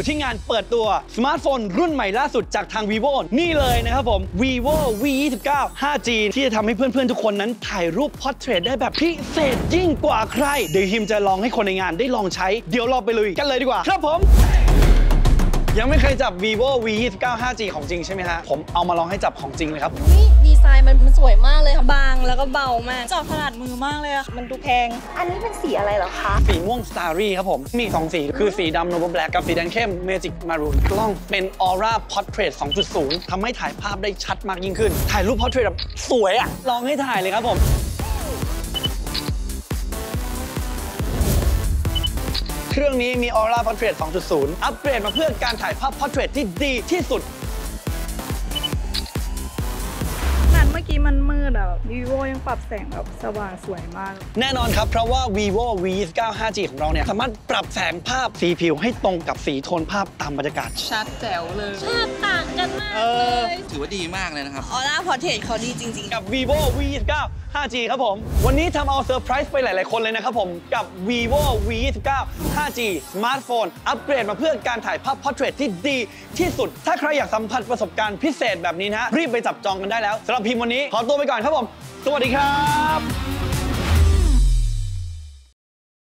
อยู่ที่งานเปิดตัวสมาร์ทโฟนรุ่นใหม่ล่าสุดจากทาง vivo นี่เลยนะครับผม vivo v29 5G ที่จะทำให้เพื่อนๆทุกคนนั้นถ่ายรูปพอร์เทรตได้แบบพิเศษยิ่งกว่าใครเดี๋ยวฮิมจะลองให้คนในงานได้ลองใช้เดี๋ยวเราไปลุยกันเลยดีกว่าครับผมยังไม่เคยจับ vivo v29 5G ของจริงใช่ไหมฮะผมเอามาลองให้จับของจริงเลยครับนี่ดีไซน์มันสวยมากเลยค่ะบางแล้วก็เบามากจับถนัดมือมากเลยอะมันดูแพงอันนี้เป็นสีอะไรเหรอคะสีม่วง Starry ครับผมมี2สีคือสีดำ Noble Black กับสีแดงเข้ม Magic Maroon กล้องเป็น Aura Portrait 2.0 ทำให้ถ่ายภาพได้ชัดมากยิ่งขึ้นถ่ายรูป Portrait แบบสวยอะลองให้ถ่ายเลยครับผมเครื่องนี้มี Aura Portrait 2.0 อัปเกรดมาเพื่อการถ่ายภาพ Portrait ที่ดีที่สุดเมื่อกี้มันมืดอ่ะ vivo ยังปรับแสงแบบสว่างสวยมากแน่นอนครับเพราะว่า vivo v29 5G ของเราเนี่ยสามารถปรับแสงภาพสีผิวให้ตรงกับสีโทนภาพตามบรรยากาศชัดแจ๋วเลยภาพต่างกันมากเลยถือว่าดีมากเลยนะครับออร่าพอร์เทรตเขาดีจริงๆกับ vivo v29 5G ครับผมวันนี้ทำเอาเซอร์ไพรส์ไปหลายๆคนเลยนะครับผมกับ vivo v29 5G สมาร์ทโฟนอัปเกรดมาเพื่อการถ่ายภาพ Portrait ที่ดีที่สุดถ้าใครอยากสัมผัสประสบการณ์พิเศษแบบนี้นะรีบไปจับจองกันได้แล้วสำหรับพิมพ์วันนี้ขอตัวไปก่อนครับผมสวัสดีครับ